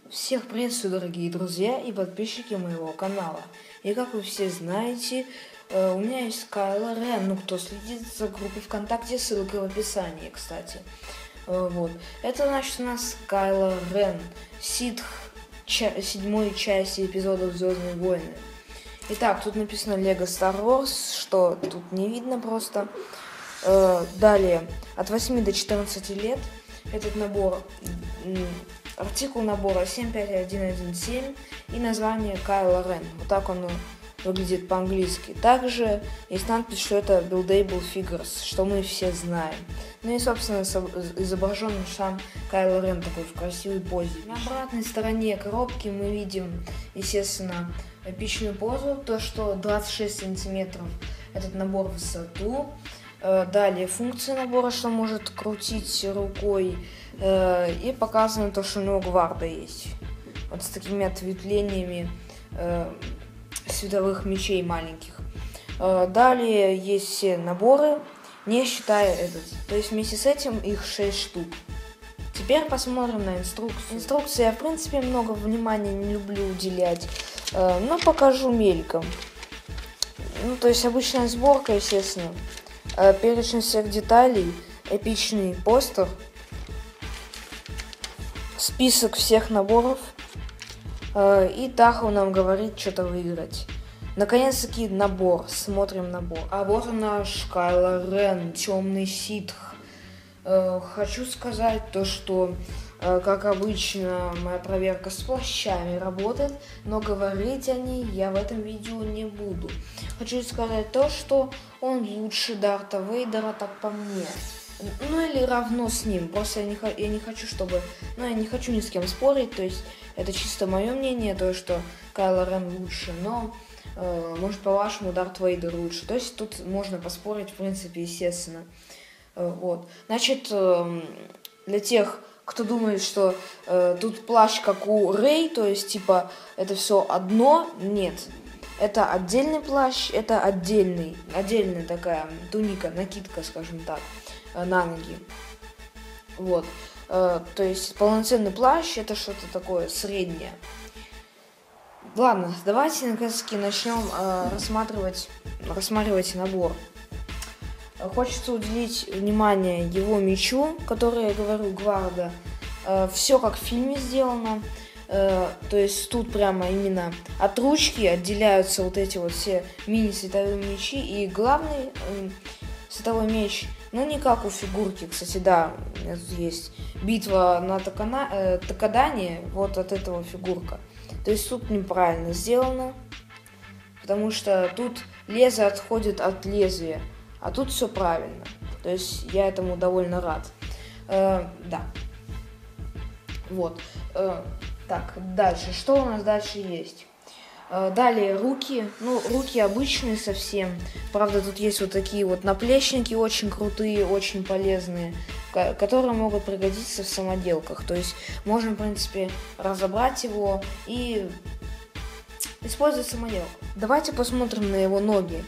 Всех приветствую, дорогие друзья и подписчики моего канала. И как вы все знаете, у меня есть Кайло Рен. Кто следит за группой ВКонтакте, ссылка в описании, кстати. Вот. Это значит у нас Кайло Рен, ситх седьмой части эпизодов «Звездные войны». Итак, тут написано Lego Star Wars, что тут не видно просто. Далее, от 8 до 14 лет этот набор... Артикул набора 75117 и название Кайло Рен. Вот так он выглядит по-английски. Также есть надпись, что это Buildable Figures, что мы все знаем. Ну и, собственно, изображен сам Кайло Рен такой в красивой позе. На обратной стороне коробки мы видим, естественно, эпичную позу, то, что 26 сантиметров этот набор в высоту. Далее функция набора, что может крутить рукой. И показано то, что у него гварда есть. Вот с такими ответвлениями световых мечей маленьких. Далее есть все наборы, не считая этот. То есть вместе с этим их 6 штук. Теперь посмотрим на инструкцию. Инструкции я в принципе много внимания не люблю уделять, но покажу мельком. Ну, то есть обычная сборка, естественно. Перечень всех деталей, эпичный постер, список всех наборов, и Тахо нам говорит что-то выиграть. Наконец-таки набор, смотрим набор. А вот он наш Кайло Рен, темный ситх. Хочу сказать то, что, как обычно, моя проверка с плащами работает, но говорить о ней я в этом видео не буду. Хочу сказать то, что он лучше Дарта Вейдера, так по мне. Ну или равно с ним, просто я не хочу, чтобы... Ну я не хочу ни с кем спорить, то есть это чисто мое мнение, то что Кайло Рен лучше, но может по-вашему Дарт Вейдер лучше. То есть тут можно поспорить, в принципе, естественно. Вот. Значит, для тех, кто думает, что тут плащ как у Рей, то есть типа это все одно, нет. Это отдельный плащ, это отдельная такая туника, накидка, скажем так, на ноги. Вот. То есть полноценный плащ это что-то такое среднее. Ладно, давайте наконец-таки начнем рассматривать набор. Хочется уделить внимание его мечу, который, я говорю, гварда. Все как в фильме сделано. То есть тут прямо именно от ручки отделяются вот эти вот все мини-световые мечи. И главный световой меч, ну не как у фигурки, кстати, да, у меня тут есть битва на Такадане, вот от этого фигурка. То есть тут неправильно сделано, потому что тут лезвие отходит от лезвия, а тут все правильно. То есть я этому довольно рад. Да. Вот. Так, дальше. Что у нас дальше есть? Далее руки. Ну, руки обычные совсем. Правда, тут есть вот такие вот наплечники очень крутые, очень полезные, которые могут пригодиться в самоделках. То есть можно, в принципе, разобрать его и использовать самоделку. Давайте посмотрим на его ноги.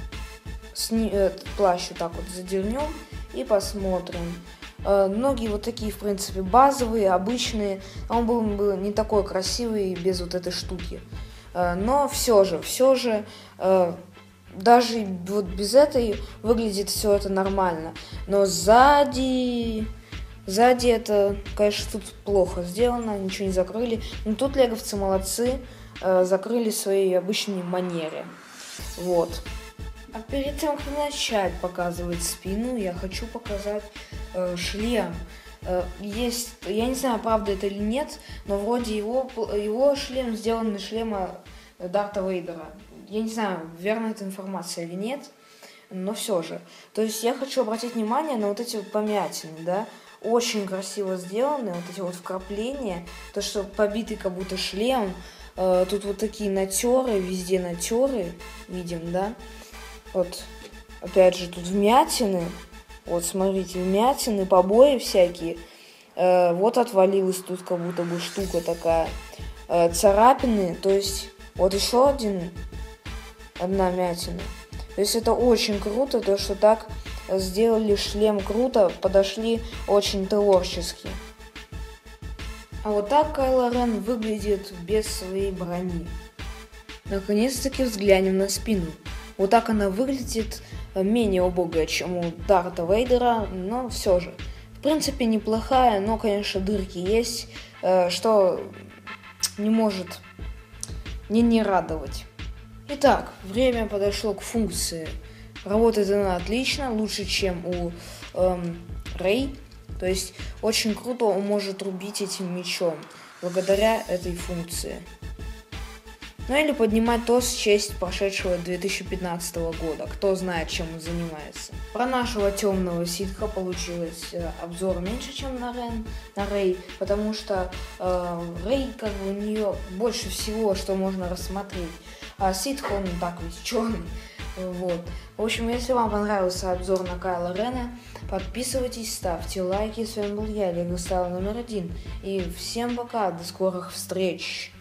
Плащ вот так вот задернем и посмотрим. Ноги вот такие, в принципе, базовые, обычные. Он был бы не такой красивый без вот этой штуки. Но все же, даже вот без этой выглядит все это нормально. Но сзади это, конечно, тут плохо сделано, ничего не закрыли. Но тут леговцы молодцы, закрыли в своей обычной манере. Вот. А перед тем, как начать показывать спину, я хочу показать шлем. Есть, я не знаю, правда это или нет, но вроде его шлем сделан из шлема Дарта Вейдера. Я не знаю, верна эта информация или нет, но все же. То есть я хочу обратить внимание на вот эти вот помятины, да, очень красиво сделаны, вот эти вот вкрапления, то, что побитый как будто шлем, тут вот такие натеры, везде натеры, видим, да. Вот, опять же, тут вмятины, вот, смотрите, вмятины, побои всякие, вот отвалилась тут как будто бы штука такая, царапины, то есть, вот еще одна вмятина, то есть это очень круто, то, что так сделали шлем круто, подошли очень творчески. А вот так Кайло Рен выглядит без своей брони. Наконец-таки взглянем на спину. Вот так она выглядит менее убогая, чем у Дарта Вейдера, но все же. В принципе, неплохая, но, конечно, дырки есть, что не может не радовать. Итак, время подошло к функции. Работает она отлично, лучше, чем у Рей. То есть, очень круто он может рубить этим мечом, благодаря этой функции. Ну или поднимать тост в честь прошедшего 2015 года. Кто знает, чем он занимается. Про нашего темного ситха получилось обзор меньше, чем на Рей, потому что Рей, как бы, у нее больше всего, что можно рассмотреть. А ситх, он так ведь черный. Вот. В общем, если вам понравился обзор на Кайло Рена, подписывайтесь, ставьте лайки. С вами был я, Лего Стайл номер 1. И всем пока, до скорых встреч!